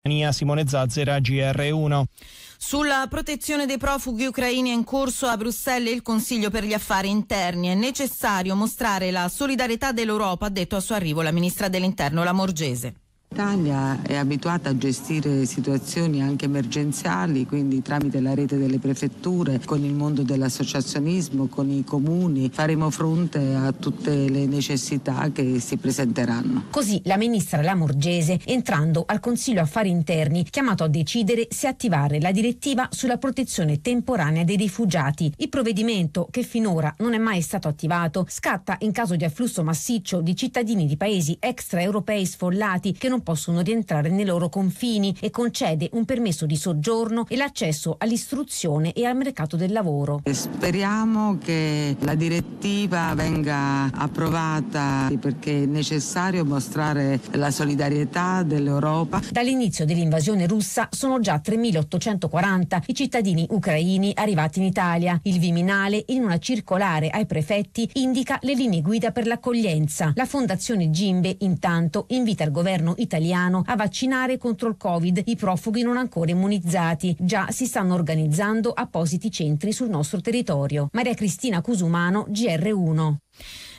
Simone Zazzera, GR1. Sulla protezione dei profughi ucraini è in corso a Bruxelles il Consiglio per gli affari interni. È necessario mostrare la solidarietà dell'Europa, ha detto a suo arrivo la ministra dell'Interno Lamorgese. L'Italia è abituata a gestire situazioni anche emergenziali, quindi tramite la rete delle prefetture, con il mondo dell'associazionismo, con i comuni, faremo fronte a tutte le necessità che si presenteranno. Così la ministra Lamorgese, entrando al Consiglio Affari Interni, chiamato a decidere se attivare la direttiva sulla protezione temporanea dei rifugiati. Il provvedimento, che finora non è mai stato attivato, scatta in caso di afflusso massiccio di cittadini di paesi extraeuropei sfollati che non possono rientrare nei loro confini e concede un permesso di soggiorno e l'accesso all'istruzione e al mercato del lavoro. Speriamo che la direttiva venga approvata perché è necessario mostrare la solidarietà dell'Europa. Dall'inizio dell'invasione russa sono già 3.840 i cittadini ucraini arrivati in Italia. Il Viminale, in una circolare ai prefetti, indica le linee guida per l'accoglienza. La Fondazione Gimbe, intanto, invita il governo italiano a vaccinare contro il Covid i profughi non ancora immunizzati. Già si stanno organizzando appositi centri sul nostro territorio. Maria Cristina Cusumano, GR1.